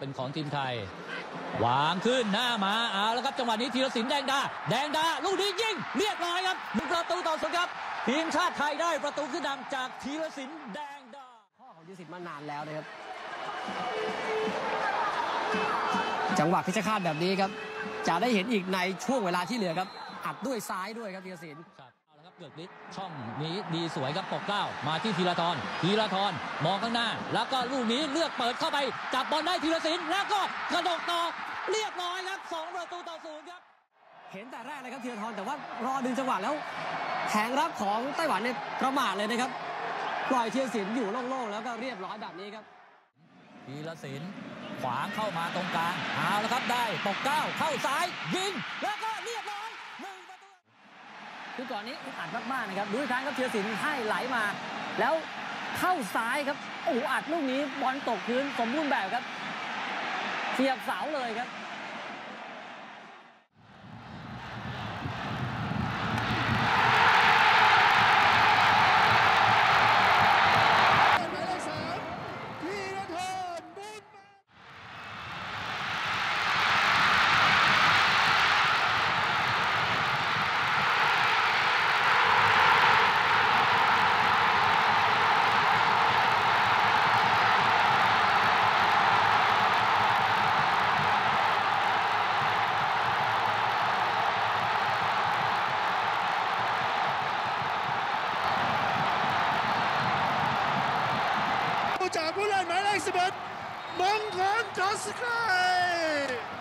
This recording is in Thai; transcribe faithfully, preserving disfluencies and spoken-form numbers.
เป็นของทีมไทยวางขึ้นหน้ามาเอาแล้วครับจังหวะนี้ธีรศิลป์แดงดาแดงดาลูกนี้ยิงเรียบร้อยครับหนึ่งประตูต่อศูนย์ครับทีมชาติไทยได้ประตูขึ้นนำจากธีรศิลป์แดงดาข้อของธีรศิลป์มานานแล้วนะครับจังหวะพิชฆาตแบบนี้ครับจะได้เห็นอีกในช่วงเวลาที่เหลือครับอัดด้วยซ้ายด้วยครับธีรศิลป์เอาละครับเกือกฤทธิ์ช่องนี้ดีสวยครับปกเกล้ามาที่ธีรทรธีรทรมองข้างหน้าแล้วก็ลูกนี้เลือกเปิดเข้าไปจับบอลได้ธีรศิลป์แล้วก็กระโดดต่อเรียบร้อยครับสองประตูต่อศูนย์ครับเห็นแต่แรกเลยครับธีรทรแต่ว่ารอดึงจังหวะแล้วแผงรับของไต้หวันเนี่ยประมาทเลยนะครับปล่อยธีรศิลป์อยู่โล่งๆแล้วก็เรียบร้อยแบบนี้ครับธีรศิลป์ขวางเข้ามาตรงกลางเอาแล้วครับได้ปกเกล้าเข้าซ้ายยิงแล้วก็เรียบร้อยหนึ่งประตูคือก่อนนี้อัดมากๆนะครับดูอีกครั้งครับธีรศิลป์ให้ไหลมาแล้วเข้าซ้ายครับโอ้อัดลูกนี้บอลตกพื้นสมบูรณ์แบบครับเสียบเสาเลยครับจากผู้เล่นหมายเลขสิบเอ็ดมงคล ทศกัย